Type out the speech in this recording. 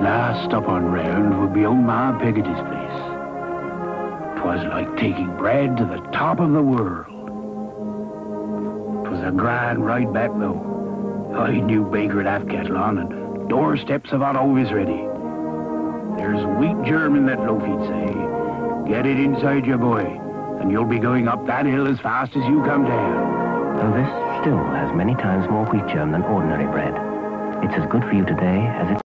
Last stop on round would be old Ma Peggoty's place. 'Twas like taking bread to the top of the world. 'Twas a grand ride back, though. I knew baker at half kettle on, and doorsteps of hot Hovis ready. There's wheat germ in that loaf, he'd say. Get it inside you, boy, and you'll be going up that hill as fast as you come down. Though this still has many times more wheat germ than ordinary bread. It's as good for you today as it's